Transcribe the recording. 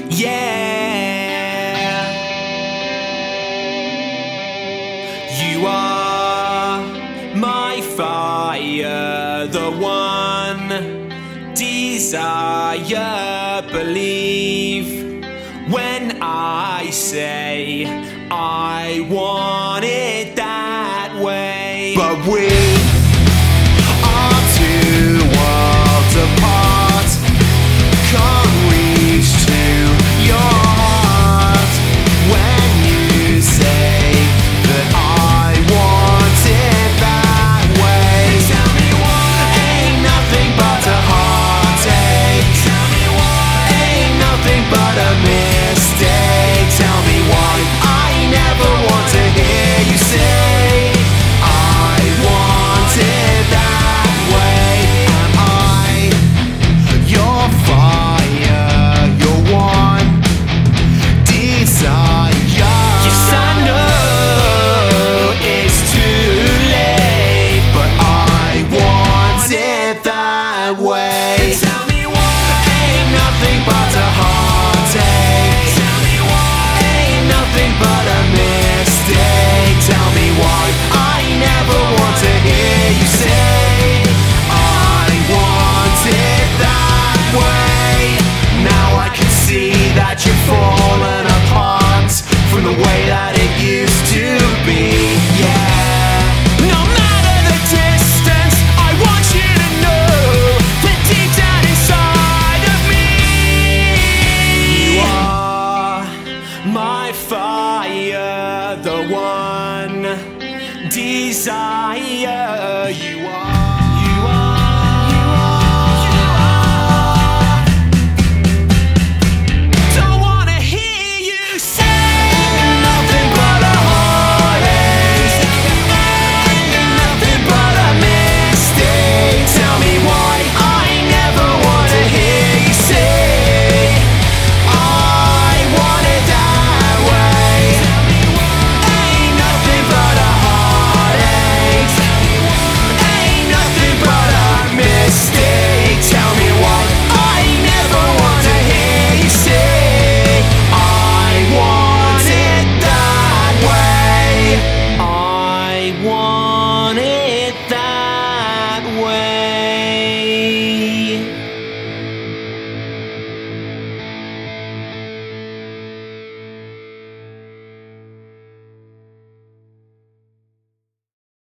Yeah, you are my fire, the one desire. Believe when I say I want it that way. But we are two worlds apart, can't reach to your heart when you say that I want it that way. Tell me why ain't nothing but a heartache. Tell me why ain't nothing but a mistake. Tell me why I never want to hear you say I want it that way. Am I your fire, your one desire? Yes, I know it's too late, but I want it that way. Tell me why ain't nothing but a heartache. Tell me why ain't nothing but a mistake. Tell me why I never want to hear you say I want it that way. Now I can see that you've fallen apart from the way that it used to be. Yeah, no matter the distance, I want you to know that deep down inside of me, you are my fire, the one desire.